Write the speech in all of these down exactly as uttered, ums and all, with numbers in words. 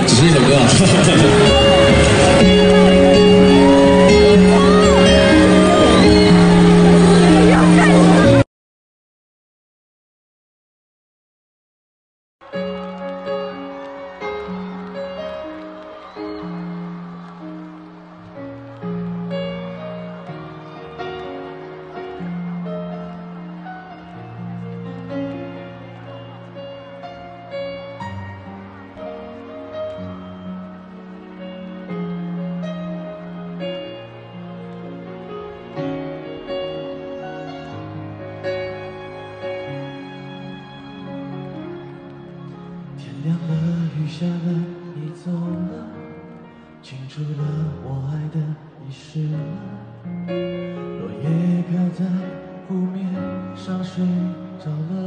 只是一首歌啊。 亮了，雨下了，你走了，清楚了，我爱的遗失了。落叶飘在湖面上，睡着了。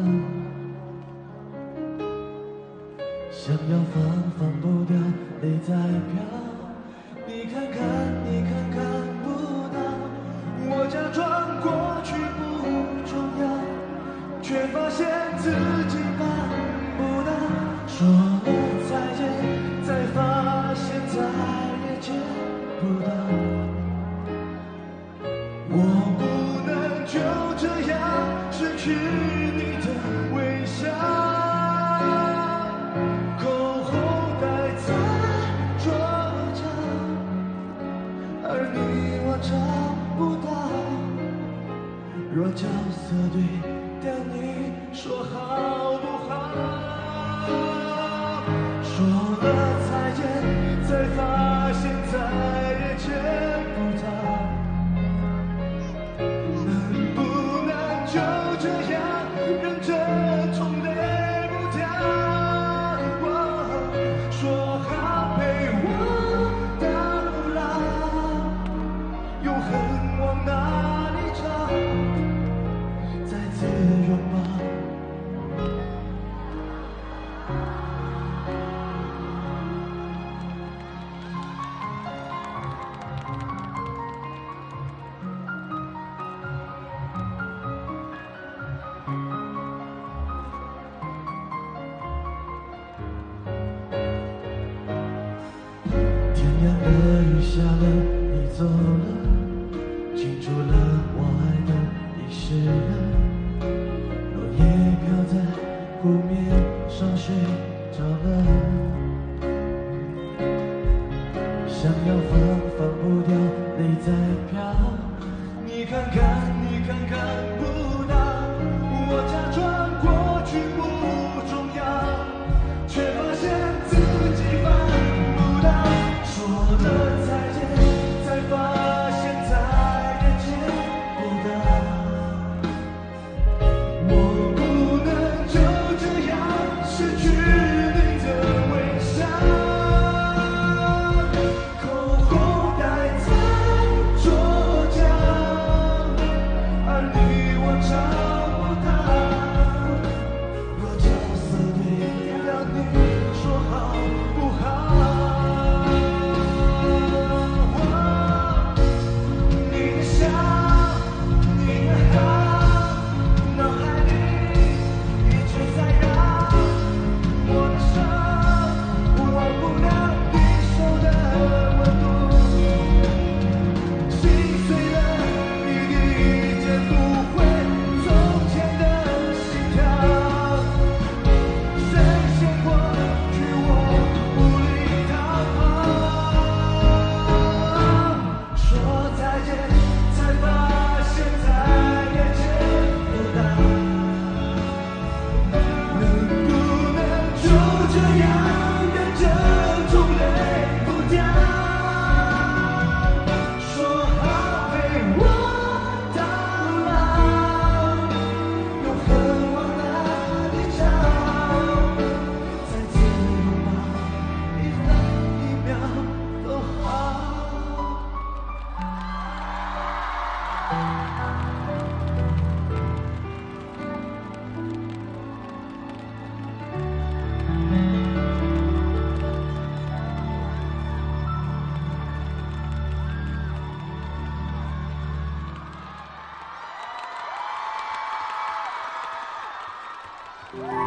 想要放，放不掉，泪在飘。你看看，你看看不到，我假装过去不重要，却发现自己办不到。说了再见，才发现再也见不到。我不能就这样失去你的微笑，口红戴在桌角，而你我找不到。若角色对调，你说好不好？说了再见，才发现再也见不到。能不能就这样忍着痛泪不掉？说好陪我到老，永恒往哪里找？再次拥抱。天亮了，雨下了，你走了，清楚了，我爱的遗失了。落叶飘在湖面上，睡着了。想要放，放不掉，泪在飘。你看看，你看看不到，我假装过去不重要，却发现自己办不到。说了再见，才发现再也见不到。我不能就这样失去你的微笑，口红戴在桌角，而你我找不到。若角色对调，你说好不好？ Yeah.